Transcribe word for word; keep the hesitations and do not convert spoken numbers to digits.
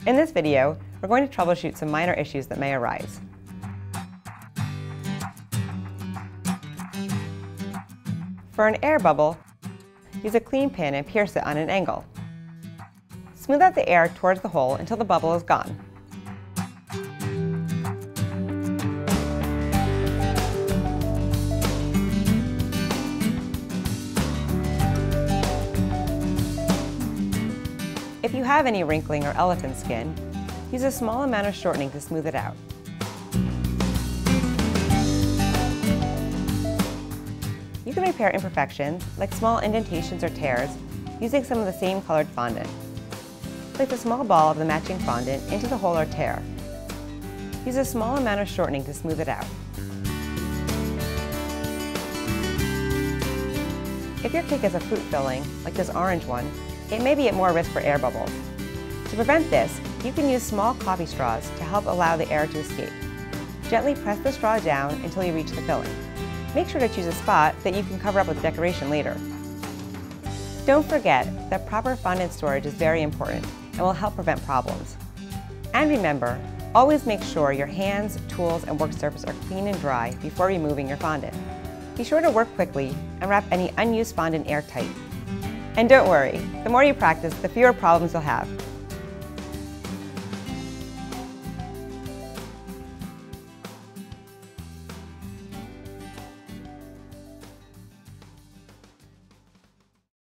In this video, we're going to troubleshoot some minor issues that may arise. For an air bubble, use a clean pin and pierce it on an angle. Smooth out the air towards the hole until the bubble is gone. If you have any wrinkling or elephant skin, use a small amount of shortening to smooth it out. You can repair imperfections, like small indentations or tears, using some of the same colored fondant. Place a small ball of the matching fondant into the hole or tear. Use a small amount of shortening to smooth it out. If your cake has a fruit filling, like this orange one, it may be at more risk for air bubbles. To prevent this, you can use small coffee straws to help allow the air to escape. Gently press the straw down until you reach the filling. Make sure to choose a spot that you can cover up with decoration later. Don't forget that proper fondant storage is very important and will help prevent problems. And remember, always make sure your hands, tools, and work surface are clean and dry before removing your fondant. Be sure to work quickly and wrap any unused fondant airtight. And don't worry, the more you practice, the fewer problems you'll have.